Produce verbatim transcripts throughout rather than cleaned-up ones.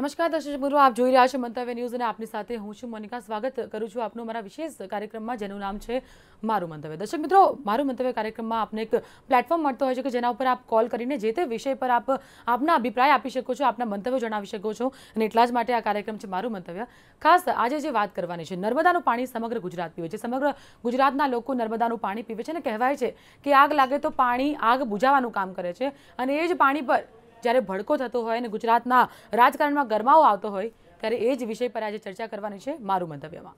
નમસ્કાર દર્શક મિત્રો, આપ જોઈ રહ્યા છો મંતવ્ય ન્યૂઝ અને આપની સાથે હું છું મોનિકા. સ્વાગત કરું છું આપનું મારા વિશેષ કાર્યક્રમમાં જેનું નામ છે મારું મંતવ્ય. દર્શક મિત્રો, મારું મંતવ્ય કાર્યક્રમમાં આપને એક પ્લેટફોર્મ મળતો હોય છે કે જેના ઉપર આપ કોલ કરીને જે તે વિષય પર આપ આપના અભિપ્રાય આપી શકો છો, આપના મંતવ્યો જણાવી શકો છો અને એટલા જ માટે આ કાર્યક્રમ છે મારું મંતવ્ય. ખાસ આજે જે વાત કરવાની છે, નર્મદાનું પાણી સમગ્ર ગુજરાત પીવે છે. સમગ્ર ગુજરાતના લોકો નર્મદાનું પાણી પીવે છે અને કહેવાય છે કે આગ લાગે તો પાણી આગ બુઝાવવાનું કામ કરે છે અને એ જ પાણી પર જ્યારે ભડકો થતો હોય અને ગુજરાતના રાજકારણમાં ગરમાવો આવતો હોય ત્યારે એ જ વિષય પર આજે ચર્ચા કરવાની છે મારું મંતવ્યમાં.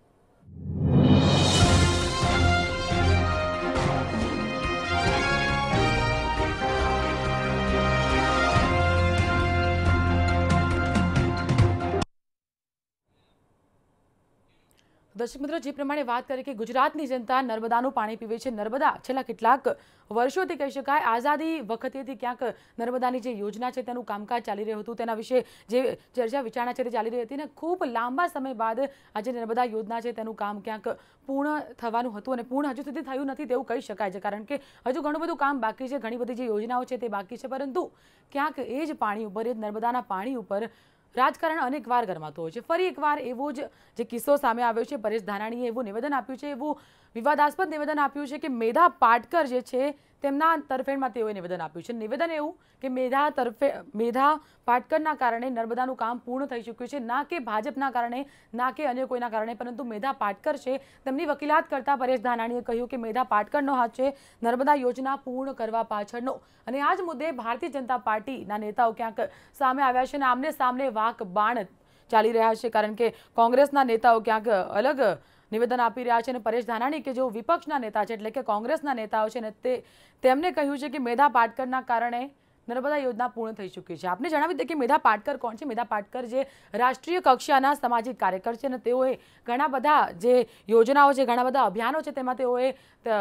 દર્શક મિત્રો, જે પ્રમાણે વાત કરી કે ગુજરાતની જનતા નર્મદાનું પાણી પીવે છે. નર્મદા છેલ્લા કેટલાક વર્ષોથી કહી શકાય આઝાદી વખતેથી ક્યાંક નર્મદાની જે યોજના છે તેનું કામકાજ ચાલી રહ્યું હતું, તેના વિશે જે ચર્ચા વિચારણા છે તે ચાલી રહી હતી અને ખૂબ લાંબા સમય બાદ આજે નર્મદા યોજના છે તેનું કામ ક્યાંક પૂર્ણ થવાનું હતું અને પૂર્ણ હજુ સુધી થયું નથી તેવું કહી શકાય છે, કારણ કે હજુ ઘણું બધું કામ બાકી છે, ઘણી બધી જે યોજનાઓ છે તે બાકી છે, પરંતુ ક્યાંક એ જ પાણી ઉપર, એ જ નર્મદાના પાણી ઉપર રાજકારણ અનેકવાર ગરમાતો હોય છે. ફરી એકવાર એવો જ જે કિસ્સો સામે આવ્યો છે. પરેશ ધાનાણીએ એવું નિવેદન આપ્યું છે, એવું વિવાદાસ્પદ નિવેદન આપ્યું છે કે મેધા પાટકર જે છે તેમના તરફેણમાં તેઓએ નિવેદન આપ્યું છે. નિવેદન એવું કે મેધા તરફે મેધા પાટકરના કારણે નર્મદાનું કામ પૂર્ણ થઈ ચૂક્યું છે, ના કે ભાજપના કારણે, ના કે અન્ય કોઈના કારણે, પરંતુ મેધા પાટકર છે તેમની વકીલાત કરતા પરેશ ધાનાણીએ કહ્યું કે મેધા પાટકરનો હાથ છે નર્મદા યોજના પૂર્ણ કરવા પાછળનો. અને આ જ મુદ્દે ભારતીય જનતા પાર્ટીના નેતાઓ ક્યાંક સામે આવ્યા છે અને આમને સામને વાક બાણ ચાલી રહ્યા છે, કારણ કે કોંગ્રેસના નેતાઓ ક્યાંક અલગ નિવેદન આપી રહ્યા છે અને પરેશ ધાનાણી કે જેઓ વિપક્ષના નેતા છે, એટલે કે કોંગ્રેસના નેતાઓ છે ને તે તેમને કહ્યું છે કે મેધા પાટકરના કારણે નર્મદા યોજના પૂર્ણ થઈ ચૂકી છે. આપને જણાવી દઈએ કે મેધા પાટકર કોણ છે. મેધા પાટકર જે રાષ્ટ્રીય કક્ષાના સામાજિક કાર્યકર છે અને તેઓએ ઘણા બધા જે યોજનાઓ છે, ઘણા બધા અભિયાનો છે તેમાં તેઓએ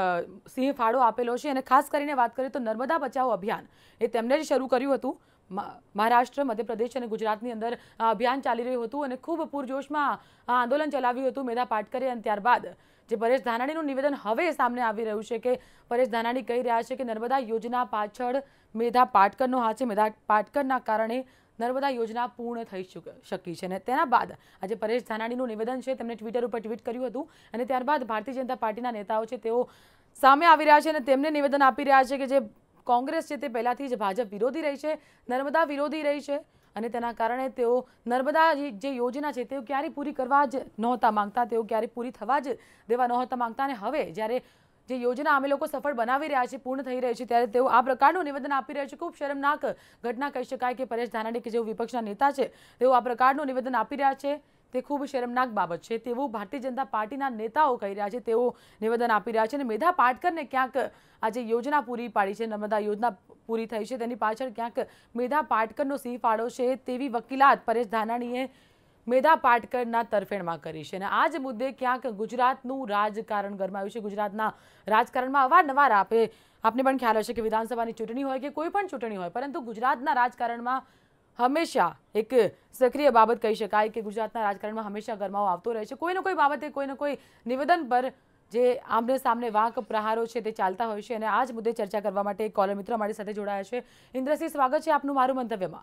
સિંહ ફાળો આપેલો છે અને ખાસ કરીને વાત કરીએ તો નર્મદા બચાવો અભિયાન એ તેમણે જ શરૂ કર્યું હતું. મહારાષ્ટ્ર, મધ્યપ્રદેશ અને ગુજરાતની અંદર આ અભિયાન ચાલી રહ્યું હતું અને ખૂબ પૂરજોશમાં આ આંદોલન ચલાવ્યું હતું મેધા પાટકરે. અને ત્યારબાદ જે પરેશ ધાનાણીનું નિવેદન હવે સામે આવી રહ્યું છે કે પરેશ ધાનાણી કહી રહ્યા છે કે નર્મદા યોજના પાછળ મેધા પાટકરનો હાથ છે, મેધા પાટકરના કારણે નર્મદા યોજના પૂર્ણ થઈ શકી છે. અને તેના બાદ આજે પરેશ ધાનાણીનું નિવેદન છે તેમણે ટ્વિટર ઉપર ટ્વીટ કર્યું હતું અને ત્યારબાદ ભારતીય જનતા પાર્ટીના નેતાઓ છે તેઓ સામે આવી રહ્યા છે અને તેમને નિવેદન આપી રહ્યા છે કે જે કોંગ્રેસ છે તે પહેલાથી જ ભાજપ વિરોધી રહી છે, નર્મદા વિરોધી રહી છે અને તેના કારણે તેઓ નર્મદા જે યોજના છે તેઓ ક્યારેય પૂરી કરવા જ નહોતા માંગતા, તેઓ ક્યારેય પૂરી થવા જ દેવા નહોતા માંગતા. અને હવે જ્યારે જે યોજના અમે લોકો સફળ બનાવી રહ્યા છે, પૂર્ણ થઈ રહી છે, ત્યારે તેઓ આ પ્રકારનું નિવેદન આપી રહ્યા છે. ખૂબ શરમનાક ઘટના કહી શકાય કે પરેશ ધાનાણી કે જેઓ વિપક્ષના નેતા છે તેઓ આ પ્રકારનું નિવેદન આપી રહ્યા છે, તે ખૂબ શરમનાક બાબત છે તેવું ભારતીય જનતા પાર્ટીના નેતાઓ કહી રહ્યા છે, તેઓ નિવેદન આપી રહ્યા છે. અને મેધા પાટકરને ક્યાંક આ જે યોજના પૂરી પાડી છે, નર્મદા યોજના પૂરી થઈ છે, તેની પાછળ ક્યાંક મેધા પાટકરનો સિંહ ફાળો છે તેવી વકીલાત પરેશ ધાનાણીએ મેધા પાટકરના તરફેણમાં કરી છે. અને આ જ મુદ્દે ક્યાંક ગુજરાતનું રાજકારણ ગરમાયું છે. ગુજરાતના રાજકારણમાં અવારનવાર આપે આપને પણ ખ્યાલ હશે કે વિધાનસભાની ચૂંટણી હોય કે કોઈ પણ ચૂંટણી હોય, પરંતુ ગુજરાતના રાજકારણમાં હંમેશા એક સક્રિય બાબત કહી શકાય કે ગુજરાતના રાજકારણમાં હંમેશા ગરમાવો આવતો રહે છે. કોઈને કોઈ બાબતે, કોઈને કોઈ નિવેદન પર જે આમને સામને વાંક પ્રહારો છે તે ચાલતા હોય છે. અને આ જ મુદ્દે ચર્ચા કરવા માટે એક કોલર મિત્ર અમારી સાથે જોડાયા છે. ઇન્દ્રસિંહ, સ્વાગત છે આપનું મારું મંતવ્યમાં.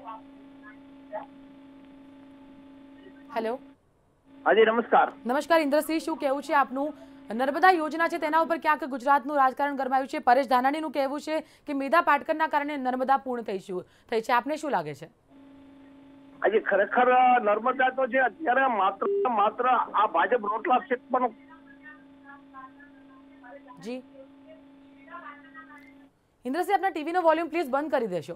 હેલો. હાજી, નમસ્કાર. નમસ્કાર ઇન્દ્રસિંહ, શું કહેવું છે આપનું? નર્મદા યોજના છે તેના ઉપર ક્યાંક ગુજરાતનું રાજકારણ ગરમાયું છે. પરેશ ધાનાણીનું કહેવું છે કે મેધા પાટકરના કારણે નર્મદા પૂર્ણ થઈ થઈ છે. આપને શું લાગે છે? આજે ખરેખર નર્મદા તો છે અત્યારે માત્ર માત્ર આ ભાજપ રોટલા શેકવાનું. જી ઇન્દ્રસિંહ, આપના ટીવી નો વોલ્યુમ પ્લીઝ બંધ કરી દેશો.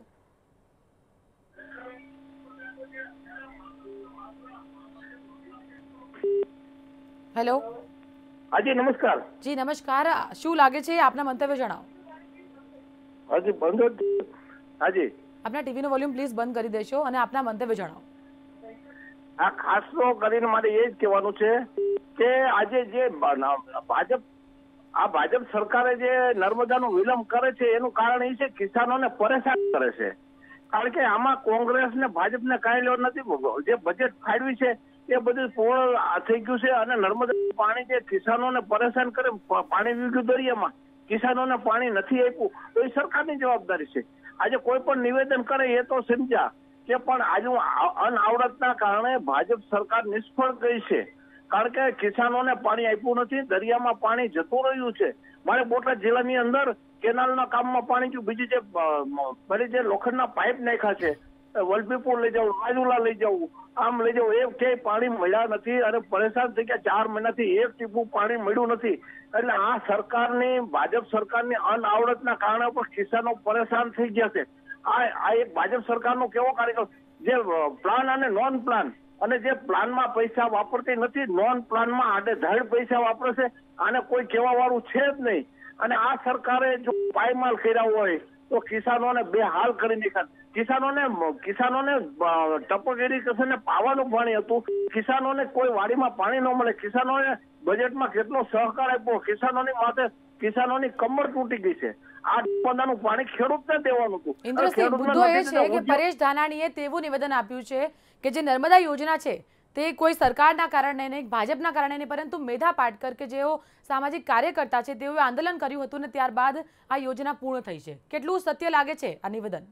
હેલો. હાજી, નમસ્કાર. જી નમસ્કાર, શું લાગે છે? આપના મંતવ્ય જણાવો. હાજી, બંધ. હાજી, આપના ટીવી નો વોલ્યુમ પ્લીઝ બંધ કરી દેશો અને આપના મંતવ્ય જણાવો. આ ખાસ તો કરીને મારે એ જ કહેવાનું છે કે આજે જે ભાજપ આ ભાજપ સરકારે જે નર્મદાનો વિલંબ કરે છે એનું કારણ એ છે કિસાનોને પરેશાન કરે છે. કારણ કે આમાં કોંગ્રેસ ને ભાજપ ને કાંઈ લેવા નથી. જે બજેટ ફાળવ્યું છે એ બધું પૂર્ણ થઈ ગયું છે અને નર્મદા પાણી જે કિસાનોને પરેશાન કરે, પાણી વીગ્યું દરિયામાં, કિસાનોને પાણી નથી આપ્યું તો એ સરકારની જવાબદારી છે. આજે કોઈ પણ નિવેદન કરે એ તો સમજ્યા કે પણ આજુ અનાવડતના કારણે ભાજપ સરકાર નિષ્ફળ ગઈ છે, કારણ કે કિસાનોને પાણી આપ્યું નથી, દરિયામાં પાણી જતું રહ્યું છે. મારે બોટાદ જિલ્લાની અંદર કેનાલના કામમાં પાણી ગયું, બીજી જે ફરી જે લોખંડના પાઇપ નાખ્યા છે, વલભીપુર લઈ જવું, રાજુલા લઈ જવું, આમ લઈ જવું, એ ક્યાંય પાણી મળ્યા નથી અને પરેશાન થઈ ગયા. ચાર મહિનાથી એક ટીપું પાણી મળ્યું નથી. એટલે આ સરકારની, ભાજપ સરકારની અનાવડતના કારણે પણ કિસાનો પરેશાન થઈ ગયા છે. આ આ એક ભાજપ સરકારનો કેવો કાર્યક્રમ, જે પ્લાન અને નોન પ્લાન, અને જે પ્લાનમાં પૈસા વાપરતી નથી, નોન પ્લાનમાં આડેધડ પૈસા વાપરે છે. આને કોઈ કહેવા વાળું છે જ નહીં. અને આ સરકારે જો પાયમાલ કર્યા હોય તો કિસાનોને બે હાલ કરી નાખ્યા. કિસાનોને કિસાનોને ટપક ઇરિગેશન ને પાવાનું પાણી હતું, કિસાનોને કોઈ વાડીમાં પાણી ન મળે, કિસાનોને બજેટમાં કેટલો સહકાર આપ્યો, કિસાનોની માથે કિસાનોની કમર તૂટી ગઈ છે. આ પોતાનું પાણી ખેડૂતને દેવાનું હતું. ઇન્દ્રસિંહ, મુદ્દો એ છે કે પરેશ ધાનાણીએ તેવું નિવેદન આપ્યું છે કે જે નર્મદા યોજના છે તે કોઈ સરકારના કારણે નહીં, ભાજપના કારણે નહીં, પરંતુ મેધા પાટકર કે જેઓ સામાજિક કાર્યકર્તા છે તેઓએ આંદોલન કર્યું હતું ને ત્યારબાદ આ યોજના પૂર્ણ થઈ છે. કેટલું સત્ય લાગે છે આ નિવેદન?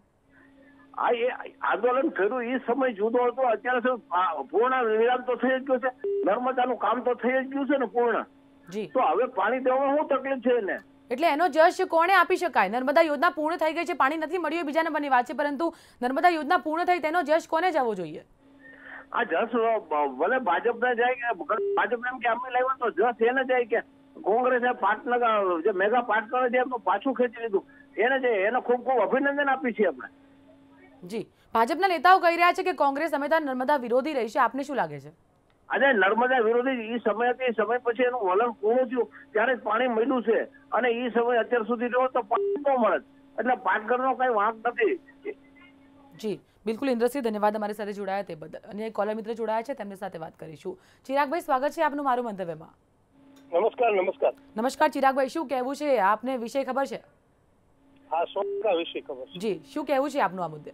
આ એ આંદોલન કર્યું એ સમય જુદો હતો, અત્યારે પૂર્ણ વિરામ તો થઈ જ ગયું છે. નર્મદાનું કામ તો થઈ જ ગયું છે ને પૂર્ણ. જી, તો હવે પાણી દેવામાં શું તકલીફ છે એને? એટલે એનો જશ કોણે આપી શકાય? નર્મદા યોજના પૂર્ણ થઈ ગઈ છે, પાણી નથી મળ્યું બીજા નંબરની વાત છે, પરંતુ નર્મદા યોજના પૂર્ણ થઈ તેનો જશ કોને જવો જોઈએ? આ જસ ભલે ભાજપને જાય કે ભાજપ એમ કે અમે લાવ્યા, તો જસ એને જાય કે કોંગ્રેસે પાટનગર જે મેગા પાટનગર છે એમનું પાછું ખેંચી લીધું, એને જાય. એને ખૂબ ખૂબ અભિનંદન આપી છે આપણે. જી, ભાજપના નેતાઓ કહી રહ્યા છે કે કોંગ્રેસ હંમેશા નર્મદા વિરોધી રહી છે. આપને શું લાગે છે? આજે નર્મદા વિરોધી એ સમયથી સમય પછી એનું વલણ પૂર્ણ થયું ત્યારે જ પાણી મળ્યું છે, અને એ સમય અત્યાર સુધી રહ્યો તો પાણી ન મળે. એટલે પાટનગરનો કઈ વાંક નથી. જી બિલકુલ ઇન્દ્રસિંહ, ધન્યવાદ અમારી સાથે જોડાયા તે બદલ. અને કોલર મિત્ર જોડાયા છે, તેમની સાથે વાત કરીશું. ચિરાગભાઈ, સ્વાગત છે આપનું મારું મંતવ્યમાં. નમસ્કાર. નમસ્કાર નમસ્કાર ચિરાગભાઈ, શું કહેવું છે? આપને વિષય ખબર છે? હા, સો ટકા વિષય ખબર છે. જી, શું કહેવું છે આપનું આ મુદ્દે?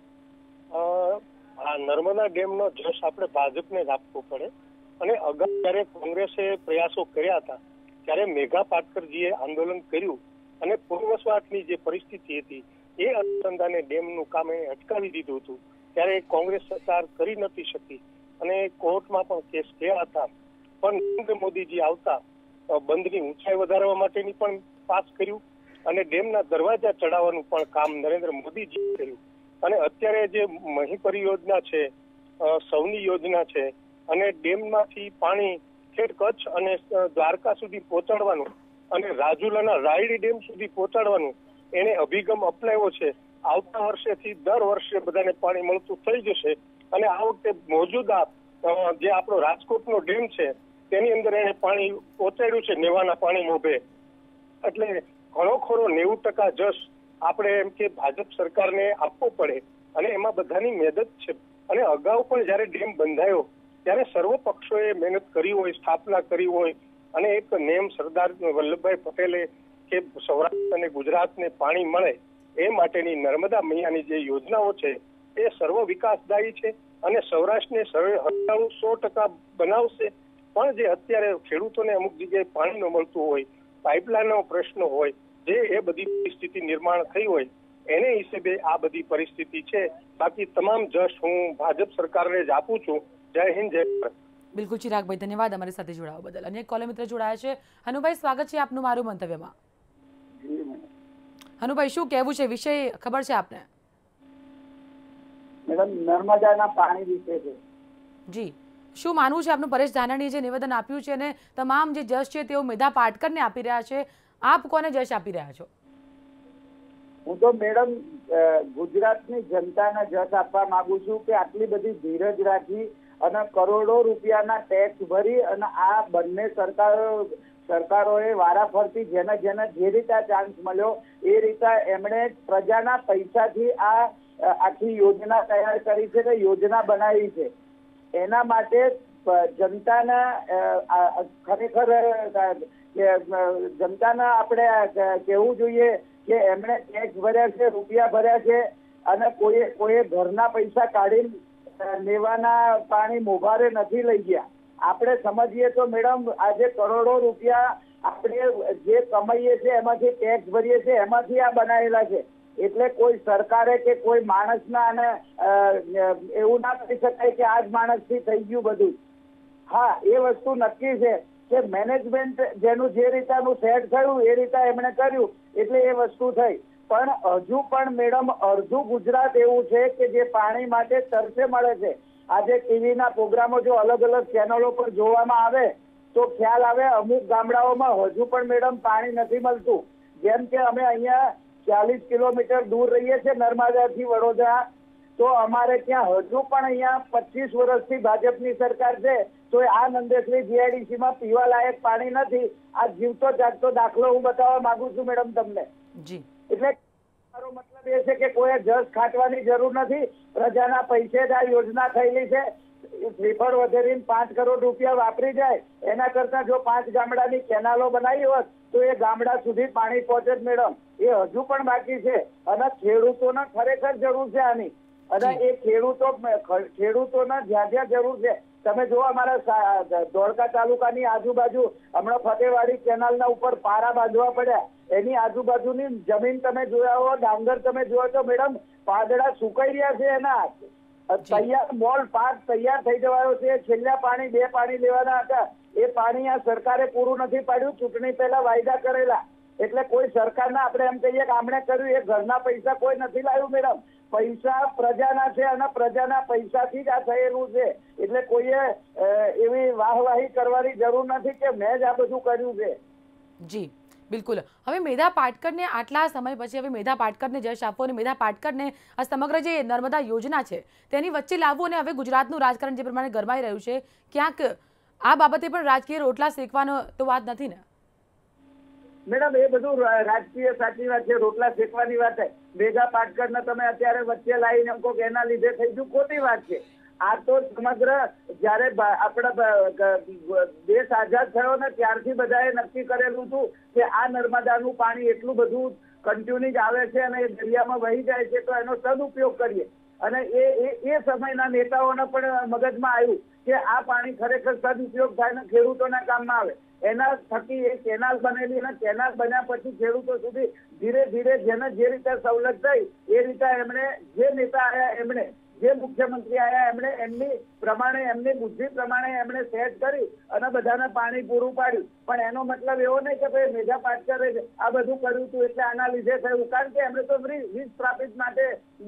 આ નર્મદા ડેમનો જશ આપણે ભાજપને જ આપવો પડે. અને અગાઉ જ્યારે કોંગ્રેસે પ્રયાસો કર્યા હતા ત્યારે મેઘા પાટકરજીએ આંદોલન કર્યું અને પૂર્વસ્વાટની જે પરિસ્થિતિ હતી એ અનુસંધાને ડેમનું કામ એ અટકાવી દીધું હતું. ત્યારે કોંગ્રેસ સરકાર કરી નથી શકી અને કોર્ટમાં પણ કેસ થયા હતા. પણ નરેન્દ્ર મોદીજી આવતા બંધની ઊંચાઈ વધારવા માટેની પણ પાસ કર્યું અને ડેમના દરવાજા ચડાવવાનું પણ કામ નરેન્દ્ર મોદીજીએ કર્યું. અને અત્યારે જે મહી પરિયોજના છે, સૌની યોજના છે, અને ડેમમાંથી પાણી ઠેઠ કચ્છ અને દ્વારકા સુધી પહોંચાડવાનું અને રાજુલાના રાયડી ડેમ સુધી પહોંચાડવાનું એને અભિગમ અપનાવ્યો છે. આવતા વર્ષેથી દર વર્ષે બધાને પાણી મળતું થઈ જશે. અને આ વખતે મોજૂદા જે આપણો રાજકોટનો ડેમ છે તેની અંદર એને પાણી પહોંચાડ્યું છે નેવાના પાણી મોભે. એટલે ઘણો ખરો નેવું ટકા જશ આપણે એમ કે ભાજપ સરકારને આપવો પડે અને એમાં બધાની મદદ છે. અને અગાઉ પણ જયારે ડેમ બંધાયો ત્યારે સર્વ પક્ષોએ મહેનત કરી હોય, સ્થાપના કરી હોય અને એક નેમ સરદાર વલ્લભભાઈ પટેલે કે સૌરાષ્ટ્ર અને ગુજરાતને પાણી મળે એ માટેની નર્મદા મૈયાની જે યોજનાઓ છે એ સર્વ વિકાસદાયી છે અને સૌરાષ્ટ્રને હરિયાળું સો ટકા બનાવશે. પણ જે અત્યારે ખેડૂતોને અમુક જગ્યાએ પાણી ન મળતું હોય, પાઇપલાઇનનો પ્રશ્ન હોય, જે એ બધી પરિસ્થિતિ નિર્માણ થઈ હોય એને હિસાબે આ બધી પરિસ્થિતિ છે. બાકી તમામ જશ હું ભાજપ સરકારને જ આપું છું. જય હિન્દ, જય ભારત. બિલકુલ ચિરાગભાઈ, ધન્યવાદ અમારી સાથે જોડાવા બદલ. અને કોલર મિત્ર જોડાયા છે. હનુભાઈ, સ્વાગત છે આપનું મારું મંતવ્યમાં. હનુભાઈ, શું કહેવું છે? વિષય ખબર છે આપને? મેડમ, નર્મદાના પાણી વિશે છે. જી, શું માનવું છે આપનું? પરેશ ધાનાણીએ જે નિવેદન આપ્યું છે અને તમામ જે જશ છે તેઓ મેધા પાટકરને આપી રહ્યા છે, આપ કોને જશ આપી રહ્યા છો? હું તો મેડમ ગુજરાતની જનતાને જશ આપવા માંગુ છું કે આટલી બધી ધીરજ રાખી અને કરોડો રૂપિયાના ટેક્સ ભરી અને આ બંને સરકારો સરકારોએ વારાફરતી જેને જેને જે રીતે ચાન્સ મળ્યો એ રીતે એમણે પ્રજાના પૈસાથી આ આખી યોજના તૈયાર કરી છે કે યોજના બનાવી છે. એના માટે જનતાના ખરેખર જનતાના આપણે કહેવું જોઈએ કે એમણે ટેક્સ ભર્યા છે, રૂપિયા ભર્યા છે અને કોઈ કોઈ ઘરના પૈસા કાઢી લેવાના પાણી મોભારે નથી લઈ ગયા. આપણે સમજીએ તો મેડમ આજે કરોડો રૂપિયા આપણે જે કમાઈએ છીએ એમાંથી ટેક્સ ભરીએ છીએ એમાંથી આ બનાવેલા છે. એટલે કોઈ સરકારે કે કોઈ માણસના અને એવું ના કહી શકાય કે આ જ માણસથી થઈ ગયું બધું. હા, એ વસ્તુ નક્કી છે કે મેનેજમેન્ટ જેનું જે રીતનું સેટ થયું એ રીતે એમણે કર્યું એટલે એ વસ્તુ થઈ. પણ હજુ પણ મેડમ અડધું ગુજરાત એવું છે કે જે પાણી માટે તરસે મળે છે. આજે ટીવીના પ્રોગ્રામો જો અલગ અલગ ચેનલો પર જોવામાં આવે તો ખ્યાલ આવે અમુક ગામડાઓમાં હજુ પણ મેડમ પાણી નથી મળતું. જેમ કે અમે અહીંયા ચાલીસ કિલોમીટર દૂર રહીએ છીએ નર્મદાથી વડોદરા, તો અમારે ત્યાં હજુ પણ અહીંયા પચીસ વર્ષથી ભાજપની સરકાર છે તો આ નંદેશ્વરી જીઆઈડીસીમાં પીવા લાયક પાણી નથી. આ જીવતો જાગતો દાખલો હું બતાવવા માંગુ છું મેડમ તમને. જી, એટલે મારો મતલબ એ છે કે કોઈ જસ ખાટવાની જરૂર નથી. પ્રજાના પૈસે જ આ યોજના થયેલી છે. શ્રીફળ વધેરીને પાંચ કરોડ રૂપિયા વાપરી જાય એના કરતા જો પાંચ ગામડાની કેનાલો બનાવી હોત તો એ ગામડા સુધી પાણી પહોંચે જ મેડમ. એ હજુ પણ બાકી છે અને ખેડૂતોને ખરેખર જરૂર છે આની. અને એ ખેડૂતો ખેડૂતોને જ્યાં જ્યાં જરૂર છે તમે જો અમારા ધોળકા તાલુકાની આજુબાજુ હમણાં ફતેવાડી કેનાલના ઉપર પારા બાંધવા પડ્યા, એની આજુબાજુની જમીન તમે જોયા હો, ડાંગર તમે જોયો તો મેડમ પાંદડા સુકાઈ રહ્યા છે. એના તૈયાર મોલ પાક તૈયાર થઈ જવાયો છે. છેલ્લા પાણી બે પાણી લેવાના હતા એ પાણી આ સરકારે પૂરું નથી પાડ્યું. ચૂંટણી પહેલા વાયદા કરેલા એટલે કોઈ સરકારના આપણે એમ કહીએ કે આમણે કર્યું એ ઘરના પૈસા કોઈ નથી લાવ્યું મેડમ. પૈસા પ્રજાના છે અને પ્રજાના પૈસાથી જ આ થયેલું છે. એટલે કોઈએ એવી વાહવાહી કરવાની જરૂર નથી કે મેં જ આ બધું કર્યું છે. જી બિલકુલ. હવે મેધા પાટકરને આટલા સમય પછી હવે મેધા પાટકરને જશ આપવો અને મેધા પાટકરને આ સમગ્ર જે નર્મદા યોજના છે તેની વચ્ચે લાવવું અને હવે ગુજરાતનું રાજકારણ જે પ્રમાણે ગરમાઈ રહ્યું છે, ક્યાંક આ બાબતે પણ રાજકીય રોટલા શેકવાનો તો વાત નથી ને? મેડમ એ બધું રાજકીય સાચી વાત છે, રોટલા શેકવાની વાત છે. મેઘા પાટકરને તમે અત્યારે વચ્ચે લાવીને એમ કહો કે એના લીધે થઈ ગયું, ખોટી વાત છે. આ તો સમગ્ર જયારે આપણા દેશ આઝાદ થયો ને ત્યારથી બધાએ નક્કી કરેલું હતું કે આ નર્મદાનું પાણી એટલું બધું કન્ટિન્યુ જ આવે છે અને એ દરિયામાં વહી જાય છે તો એનો સદુપયોગ કરીએ. અને એ એ સમયના નેતાઓને પણ મગજમાં આવ્યું કે આ પાણી ખરેખર સદુપયોગ થાય ને ખેડૂતોના કામમાં આવે. એના થકી એ કેનાલ બનેલી અને કેનાલ બન્યા પછી ખેડૂતો સુધી ધીરે ધીરે જેને જે રીતે સવલત થઈ એ રીતે એમણે જે નેતા આવ્યા એમણે જે મુખ્યમંત્રી આવ્યા એમણે એમની પ્રમાણે એમની બુદ્ધિ પ્રમાણે એમણે સેટ કરી અને બધાને પાણી પૂરું પાડ્યું. પણ એનો મતલબ એવો નહીં કે ભાઈ મેધા પાટકરે આ બધું કર્યું હતું એટલે આના લીધે થયું, કારણ કે એમણે તો વીજ સ્થાપિત માટે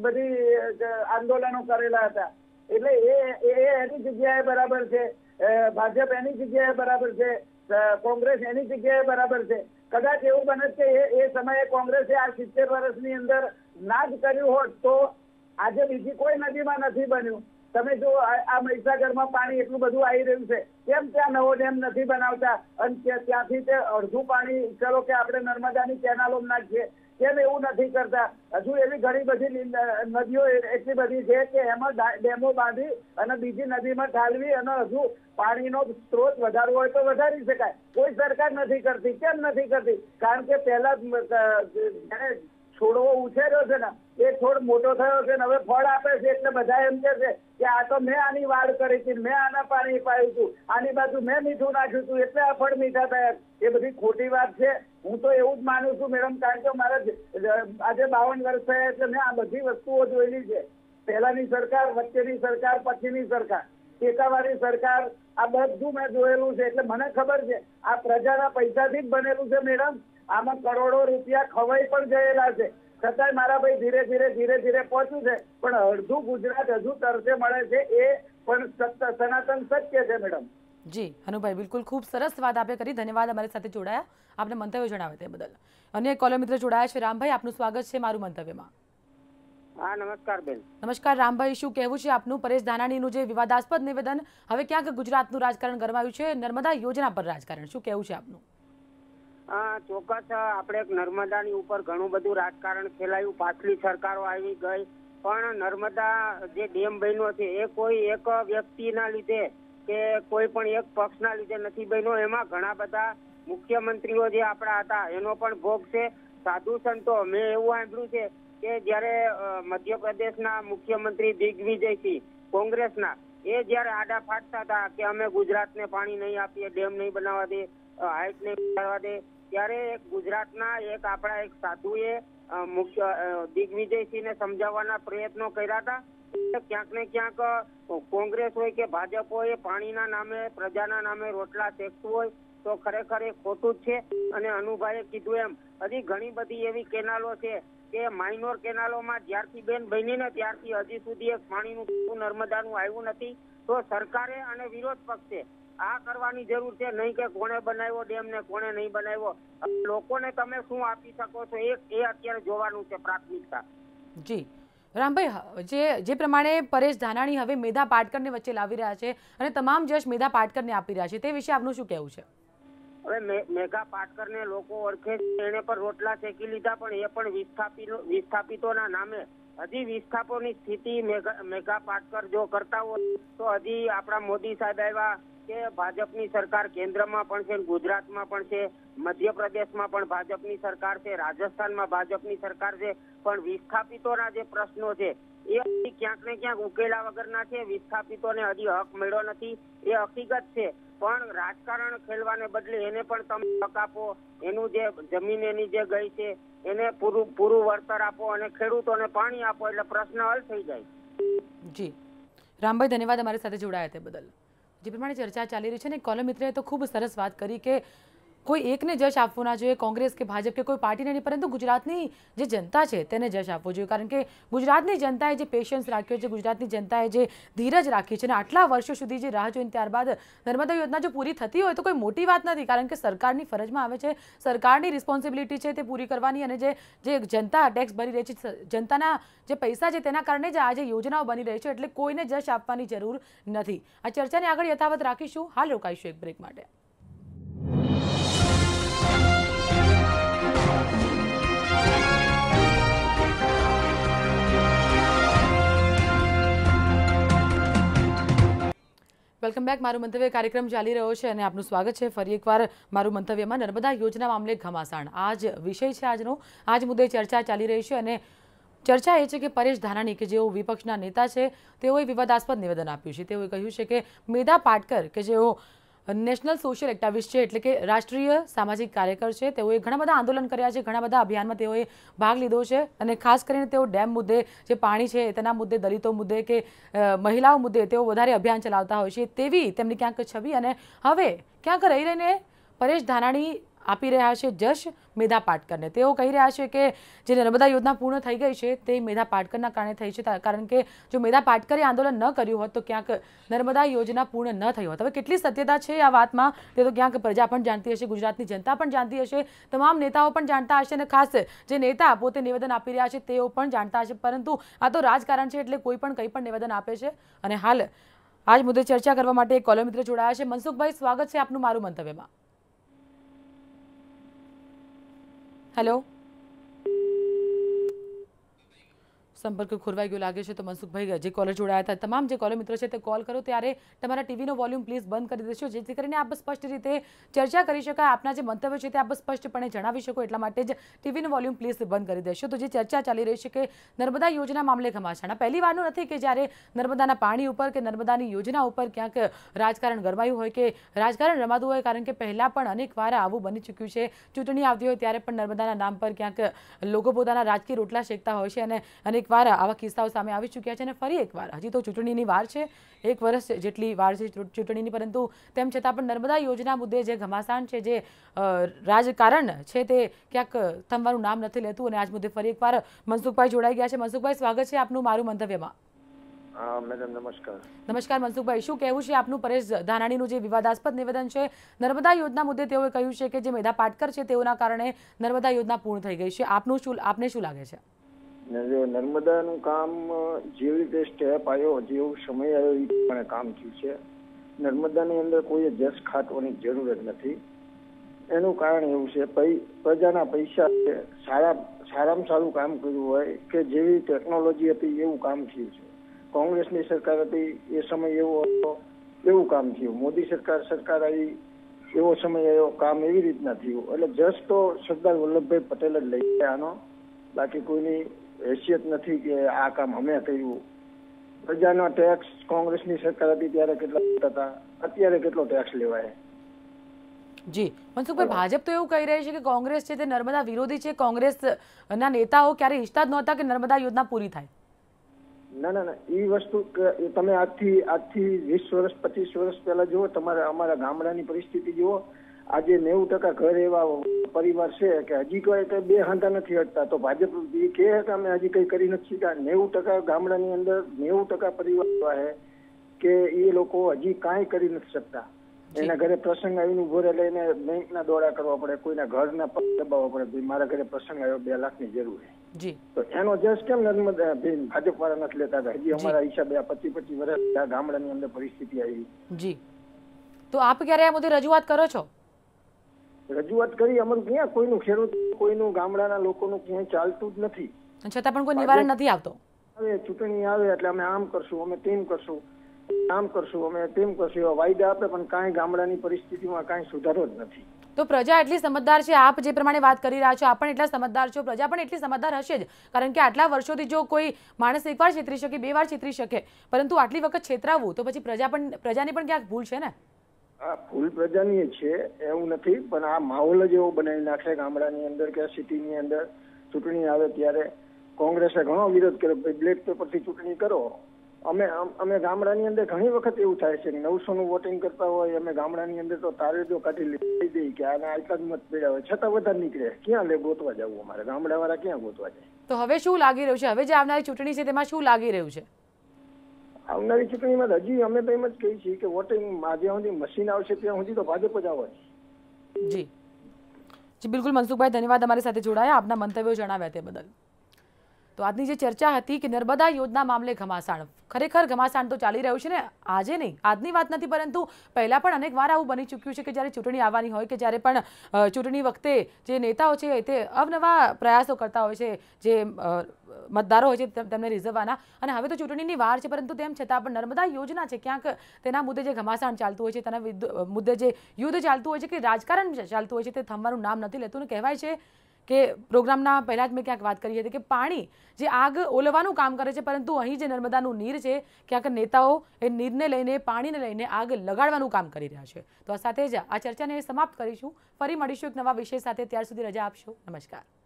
બધી આંદોલનો કરેલા હતા. એટલે એ એની જગ્યાએ બરાબર છે, ભાજપ એની જગ્યાએ બરાબર છે, કોંગ્રેસ એની જગ્યાએ બરાબર છે. કદાચ એવું બને કે એ સમયે કોંગ્રેસે આ સિત્તેર વર્ષની અંદર ના જ કર્યું હોત તો આજે બીજી કોઈ નદીમાં નથી બન્યું. તમે જો આ મહીસાગરમાં પાણી એટલું બધું આવી રહ્યું છે, કેમ ત્યાં નવો ડેમ નથી બનાવતા અને ત્યાંથી તે અડધું પાણી ચલો કે આપણે નર્મદાની કેનાલો નાખીએ, કેમ એવું નથી કરતા? હજુ એવી ઘણી બધી નદીઓ એટલી બધી છે કે એમાં ડેમો બાંધી અને બીજી નદીમાં ઠાલવી અને હજુ પાણીનો સ્ત્રોત વધારવો હોય તો વધારી શકાય. કોઈ સરકાર નથી કરતી. કેમ નથી કરતી? કારણ કે પહેલા જયારે છોડવો ઉછેર્યો છે ને એ છોડ મોટો થયો છે ને હવે ફળ આપે છે એટલે બધા એમ કે છે કે આ તો મેં આની વાડ કરી હતી, મેં આના પાણી પાયું હતું, આની બાજુ મેં મીઠું નાખ્યું હતું એટલે આ ફળ મીઠા થયા. એ બધી ખોટી વાત છે. હું તો એવું જ માનું છું મેડમ, કારણ કે મારા આજે બાવન વર્ષ થયા એટલે મેં આ બધી વસ્તુઓ જોયેલી છે. પહેલાની સરકાર, વચ્ચેની સરકાર, પછીની સરકાર, ટેકાવાળી સરકાર, આ બધું મેં જોયેલું છે. એટલે મને ખબર છે આ પ્રજાના પૈસાથી જ બનેલું છે મેડમ. આમાં કરોડો રૂપિયા ખવાઈ પણ ગયેલા છે. છતાંય મારા ભાઈ ધીરે ધીરે ધીરે ધીરે પહોંચ્યું છે. પણ અડધું ગુજરાત હજુ તરસે મળે છે એ પણ સનાતન સત્ય છે મેડમ. જી હનુભાઈ, બિલકુલ ખૂબ સરસ વાત આપે કરી. ધન્યવાદ અમારી સાથે જોડાયા, આપને મંતવ્ય જણાવે તે બદલ. અન્ય કોલર મિત્ર જોડાયા છે. રામભાઈ, આપનું સ્વાગત છે મારું મંતવ્યમાં. હા નમસ્કાર બેન. નમસ્કાર રામભાઈ, શું કહેવું છે આપનું? પરેશ ધાનાણીનું જે વિવાદાસ્પદ નિવેદન, હવે ક્યાંક ગુજરાતનું રાજકારણ ગરમાયું છે, નર્મદા યોજના પર રાજકારણ, શું કહેવું છે આપનું? હા ચોક્કસ. આપણે એક નર્મદાની ઉપર ઘણું બધું રાજકારણ ફેલાયું. પાછલી સરકારો આવી ગઈ પણ નર્મદા જે ડેમ બન્યો છે એ કોઈ એક વ્યક્તિના લીધે કે કોઈ પણ એક પક્ષના લીધે નથી બન્યો. એમાં ઘણા બધા મુખ્યમંત્રીઓ જે આપણા હતા એનો પણ ભોગ છે, સાધુ સંતો. મેં એવું સાંભળ્યું છે કે જયારે મધ્યપ્રદેશના મુખ્યમંત્રી દિગ્વિજયસિંહ કોંગ્રેસના, એ જયારે આડા ફાટતા હતા કે અમે ગુજરાતને પાણી નહીં આપીએ, ડેમ નહીં બનાવવા દે, હાઇટ નહીં બનાવવા દે, ત્યારે એક ગુજરાતના એક આપણા એક સાધુએ મુખ્ય દિગ્વિજયસિંહને સમજાવવાના પ્રયત્નો કર્યા હતા ક્યાંક ને ક્યાંક કોંગ્રેસ હોય કે ભાજપ હોય પાણીના નામે પ્રજાના નામે રોટલા શેકતું હોય તો ખરેખર એ ખોટું જ છે. અને અનુભાઈએ કીધું એમ હજી ઘણી બધી એવી કેનાલો છે કે માઇનોર કેનાલોમાં જ્યારથી બેન બની ને ત્યારથી હજી સુધી એક પાણીનું નર્મદાનું આવ્યું નથી. તો સરકારે અને વિરોધ પક્ષે આ કરવાની જરૂર છે, નહીં કે કોણે બનાવ્યો ડેમ ને કોણે નહીં બનાવ્યો. લોકોને તમે શું આપી શકો છો એ એ અત્યારે જોવાનું છે પ્રાથમિકતા. જી રામભાઈ, જે જે પ્રમાણે પરેશ ધાનાણી હવે મેધા પાટકરને વચ્ચે લાવી રહ્યા છે અને તમામ જશ મેધા પાટકરને આપી રહ્યા છે, તે વિશે આપનું શું કહેવું છે? હવે મેઘા પાટકરને લોકો ઓળખે છે, એને પર રોટલા શેકી લીધા, પણ એ પણ વિસ્થાપિતો વિસ્થાપિતોના નામે હજી વિસ્થાપોની સ્થિતિ મેઘા પાટકર જો કરતા હોય તો હજી આપણા મોદી સાહેબ આવ્યા કે ભાજપની સરકાર કેન્દ્રમાં પણ છે, ગુજરાતમાં પણ છે, મધ્યપ્રદેશમાં પણ ભાજપની સરકાર છે, રાજસ્થાનમાં ભાજપની સરકાર છે, પણ વિસ્થાપિતોના જે પ્રશ્નો છે એ હજી ક્યાંક ને ક્યાંક ઉકેલા વગરના છે. વિસ્થાપિતોને હજી હક મળ્યો નથી એ હકીકત છે, પણ રાજકારણ ખેલવાને બદલે એને પણ તમે હક આપો, એનું જે જમીન એની જે ગઈ છે એને પૂરું પૂરું વળતર આપો અને ખેડૂતોને પાણી આપો એટલે પ્રશ્ન હલ થઈ જાય. જી રામભાઈ, ધન્યવાદ અમારી સાથે જોડાયા તે બદલ. જે પ્રમાણે ચર્ચા ચાલી રહી છે ને, કોલમ મિત્રએ તો ખૂબ સરસ વાત કરી કે કોઈ એકને જશ આપવો ના જોઈએ, કોંગ્રેસ કે ભાજપ કે કોઈ પાર્ટીને નહીં, પરંતુ ગુજરાતની જે જનતા છે તેને જશ આપવો જોઈએ. કારણ કે ગુજરાતની જનતાએ જે પેશન્સ રાખ્યો છે, ગુજરાતની જનતાએ જે ધીરજ રાખી છે અને આટલા વર્ષો સુધી જે રાહ જોઈને ત્યારબાદ નર્મદા યોજના જો પૂરી થતી હોય તો કોઈ મોટી વાત નથી, કારણ કે સરકારની ફરજમાં આવે છે, સરકારની રિસ્પોન્સિબિલિટી છે તે પૂરી કરવાની. અને જે જે જનતા ટેક્સ ભરી રહી છે, જનતાના જે પૈસા છે તેના કારણે જ આ જે યોજનાઓ બની રહી છે, એટલે કોઈને જશ આપવાની જરૂર નથી. આ ચર્ચાને આગળ યથાવત રાખીશું. હાલ રોકાઈશું એક બ્રેક માટે. Welcome back. મારું મંતવ્ય કાર્યક્રમ ચાલી રહ્યો છે અને આપનું સ્વાગત છે ફરી એકવાર મારું મંતવ્યમાં. નર્મદા યોજના મામલે ઘમાસાણ આ જ વિષય છે આજનો. આ જ મુદ્દે ચર્ચા ચાલી રહી છે અને ચર્ચા એ છે કે પરેશ ધાનાણી કે જેઓ વિપક્ષના નેતા છે તેઓએ વિવાદાસ્પદ નિવેદન આપ્યું છે. તેઓએ કહ્યું છે કે મેધા પાટકર કે જેઓ નેશનલ સોશિયલ એક્ટિવિસ્ટ છે, એટલે કે રાષ્ટ્રીય સામાજિક કાર્યકર છે, તેઓએ ઘણા બધા આંદોલન કર્યા છે, ઘણા બધા અભિયાનમાં તેઓએ ભાગ લીધો છે અને ખાસ કરીને તેઓ ડેમ મુદ્દે, જે પાણી છે તેના મુદ્દે, દલિતો મુદ્દે કે મહિલાઓ મુદ્દે તેઓ વધારે અભિયાન ચલાવતા હોય છે, તેવી તેમની ક્યાંક છબી. અને હવે ક્યાંક રહી રહીને પરેશ ધાનાણી આપી રહ્યા છે જશ મેધા પાટકરને. તેઓ કહી રહ્યા છે કે જે નર્મદા યોજના પૂર્ણ થઈ ગઈ છે તે મેધા પાટકરના કારણે થઈ છે, કારણ કે જો મેધા પાટકરે આંદોલન ન કર્યું હોત તો ક્યાંક નર્મદા યોજના પૂર્ણ ન થઈ હોત. હવે કેટલી સત્યતા છે આ વાતમાં તે તો ક્યાંક પ્રજા પણ જાણતી હશે, ગુજરાતની જનતા પણ જાણતી હશે, તમામ નેતાઓ પણ જાણતા હશે અને ખાસ જે નેતા પોતે નિવેદન આપી રહ્યા છે તેઓ પણ જાણતા હશે. પરંતુ આ તો રાજકારણ છે એટલે કોઈ પણ કંઈ પણ નિવેદન આપે છે. અને હાલ આ જ મુદ્દે ચર્ચા કરવા માટે એક કોલમ મિત્ર જોડાયા છે. મનસુખભાઈ, સ્વાગત છે આપનું મારું મંતવ્યમાં. હેલો, સંપર્ક ખોરવાઈ ગયો લાગે છે. તો મનસુખભાઈ જે કોલર જોડાયા હતા, તમામ જે કોલર મિત્રો છે તે કોલ કરો ત્યારે તમારા ટીવીનો વોલ્યુમ પ્લીઝ બંધ કરી દેશો, જેથી કરીને આપ સ્પષ્ટ રીતે ચર્ચા કરી શકાય. આપના જે મંતવ્ય છે તે આપ સ્પષ્ટપણે જણાવી શકો, એટલા માટે જ ટીવીનો વોલ્યુમ પ્લીઝ બંધ કરી દેશો. તો જે ચર્ચા ચાલી રહી છે કે નર્મદા યોજના મામલે ઘમાસાણ, પહેલી વારનું નથી કે જ્યારે નર્મદાના પાણી ઉપર કે નર્મદાની યોજના ઉપર ક્યાંક રાજકારણ ગરમાયું હોય કે રાજકારણ રમાતું હોય, કારણ કે પહેલા પણ અનેક વાર આવું બની ચૂક્યું છે. ચૂંટણી આવતી હોય ત્યારે પણ નર્મદાના નામ પર ક્યાંક લોકો પોતાના રાજકીય રોટલા શેકતા હોય છે અને અનેક વાર આવા કિસ્સાઓ સામે આવી ચૂક્યા છે. અને ફરી એકવાર હજી તો ચૂંટણીની વાર છે, એક વર્ષ જેટલી વાર છે ચૂંટણીની, પરંતુ તેમ છતાં પણ નર્મદા યોજના મુદ્દે જે ઘમાસાણ છે, જે રાજકારણ છે તે ક્યાંક થમવાનું નામ નથી લેતું. અને આજ મુદ્દે ફરી એકવાર મનસુખભાઈ જોડાઈ ગયા છે. મનસુખભાઈ, સ્વાગત છે આપનું મારું મંતવ્યમાં. હા મેડમ, નમસ્કાર. નમસ્કાર મનસુખભાઈ, શું કહેવું છે આપનું પરેશ ધાનાણીનું જે વિવાદાસ્પદ નિવેદન છે નર્મદા યોજના મુદ્દે? તેઓએ કહ્યું છે કે જે મેધા પાટકર છે તેઓના કારણે નર્મદા યોજના પૂર્ણ થઈ ગઈ છે. આપનું શું આપને શું લાગે છે? નર્મદાનું કામ જેવી રીતે સ્ટેપ આવ્યો, જેવો સમય આવ્યો એ પ્રમાણે કામ થયું છે. નર્મદાની અંદર કોઈ જશ ખાટવાની જરૂર જ નથી. એનું કારણ એવું છે, પ્રજાના પૈસા છે, સારા સારામાં સારું કામ કર્યું હોય કે જેવી ટેકનોલોજી હતી એવું કામ થયું છે. કોંગ્રેસની સરકાર હતી એ સમય એવો હતો એવું કામ થયું. મોદી સરકાર સરકાર આવી એવો સમય આવ્યો, કામ એવી રીતના થયું. એટલે જશ તો સરદાર વલ્લભભાઈ પટેલ જ લઈ ગયા આનો, બાકી કોઈની હેસિયત નથી કે આ કામ અમે કર્યું. પ્રજાનો ટેક્સ કોંગ્રેસની સરકાર હતી ત્યારે કેટલા હતા, અત્યારે કેટલો ટેક્સ લેવાય? જી મનસુખભાઈ, ભાજપ તો એવું કહી રહી છે કે કોંગ્રેસ છે તે નર્મદા વિરોધી છે, કોંગ્રેસના નેતાઓ ક્યારે ઈચ્છતા જ નહોતા કે નર્મદા યોજના પૂરી થાય. ના ના ના એ વસ્તુ કે તમે આજથી આજથી વીસ વર્ષ પચીસ વર્ષ પહેલા જુઓ, તમારા અમારા ગામડાની પરિસ્થિતિ જુઓ. આજે નેવું ટકા ઘર એવા પરિવાર છે કે હજી કોઈ કઈ બે હાંધા નથી હટતા. તો ભાજપ એ કહે કે અમે હજી કઈ કરી નથી શકતા. નેવું ટકા ગામડાની અંદર નેવું ટકા પરિવાર એવા છે કે એ લોકો હજી કાંઈ કરી નથી શકતા. એના ઘરે પ્રસંગ આવીને ઉભો રહે એને બેંકના દોડા કરવા પડે, કોઈના ઘરના પગ દબાવવા પડે, મારા ઘરે પ્રસંગ આવ્યો બે લાખની જરૂર છે. જી તો એનો જસ કેમ નર્મદા ભાજપ વાળા નથી લેતા? હજી અમારા હિસાબે આ પચીસ પચીસ વર્ષ આ ગામડાની અંદર પરિસ્થિતિ આવી. જી તો આપ ક્યારે આ મુદ્દે રજૂઆત કરો છો? રજૂઆત કરી, અમારું ક્યાં કોઈનું ખેડૂત કોઈનું ગામડાના લોકોનું ક્યાંય ચાલતું જ નથી. છતાં પણ કોઈ નિવારણ નથી આવતો. હવે ચૂંટણી આવે એટલે અમે આમ કરશું, અમે તેમ કરશું, આમ કરશું, અમે તેમ કરશું એવા વાયદા આપે, પણ કાંઈ ગામડાની પરિસ્થિતિમાં કાંઈ સુધારો જ નથી. તો પ્રજા એટલી સમજદાર છે, આપ જે પ્રમાણે વાત કરી રહ્યા છો આપ પણ એટલા સમજદાર છો, પ્રજા પણ એટલી સમજદાર હશે જ. કારણ કે આટલા વર્ષોથી જો કોઈ માણસ એકવાર છેતરી શકે, બે વાર છેતરી શકે, પરંતુ આટલી વખત છેતરાવવું તો પછી પ્રજા પણ પ્રજાની પણ ક્યાંક ભૂલ છે ને? આ ભૂલ પ્રજાની છે એવું નથી, પણ આ માહોલ જ એવો બનાવી નાખે ગામડાની અંદર કે સિટીની અંદર ચૂંટણી આવે ત્યારે કોંગ્રેસે ઘણો વિરોધ કર્યો, બ્લેક પેપરથી ચૂંટણી કરો. અમે અમે ગામડાની અંદર ઘણી વખત એવું થાય છે, નવસો નું વોટિંગ કરતા હોય અમે ગામડાની અંદર તો તારેજો કાઢી લઈ દઈ કે આના આટલા જ મત પડ્યા હોય, છતાં વધારે નીકળે. ક્યાં લે ગોતવા જવું? અમારે ગામડા વાળા ક્યાં ગોતવા જાય? તો હવે શું લાગી રહ્યું છે? હવે જે આવનારી ચૂંટણી છે તેમાં શું લાગી રહ્યું છે? આવનારી ચૂંટણીમાં હજી અમે તો એમ જ કહીએ છીએ કે વોટિંગ જ્યાં સુધી મશીન આવશે ત્યાં સુધી તો ભાજપ જ આવવાની. જી જી બિલકુલ મનસુખભાઈ, ધન્યવાદ અમારી સાથે જોડાયા, આપના મંતવ્યો જણાવ્યા તે બદલ. તો આજની જે ચર્ચા હતી કે નર્મદા યોજના મામલે ઘમાસાણ, ખરેખર ઘમાસાણ તો ચાલી રહ્યું છે ને, આજે નહીં, આજની વાત નથી, પરંતુ પહેલાં પણ અનેક વાર આવું બની ચૂક્યું છે કે જ્યારે ચૂંટણી આવવાની હોય કે જ્યારે પણ ચૂંટણી વખતે જે નેતાઓ છે તે અવનવા પ્રયાસો કરતા હોય છે, જે મતદારો હોય છે તેમને રીઝવવાના. અને હવે તો ચૂંટણીની વાર છે, પરંતુ તેમ છતાં પણ નર્મદા યોજના છે, ક્યાંક તેના મુદ્દે જે ઘમાસાણ ચાલતું હોય છે, તેના મુદ્દે જે યુદ્ધ ચાલતું હોય છે કે રાજકારણ ચાલતું હોય છે, તે થમવાનું નામ નથી લેતું. ને કહેવાય છે કે પ્રોગ્રામના પહેલાં જ મેં ક્યાંક વાત કરી હતી કે પાણી જે આગ ઓલવાનું કામ કરે છે, પરંતુ અહીં જે નર્મદાનું નીર છે ક્યાંક નેતાઓ એ નીરને લઈને, પાણીને લઈને આગ લગાડવાનું કામ કરી રહ્યા છે. તો આ સાથે જ આ ચર્ચાને સમાપ્ત કરીશું. ફરી મળીશું એક નવા વિષય સાથે. ત્યાર સુધી રજા આપશો. નમસ્કાર.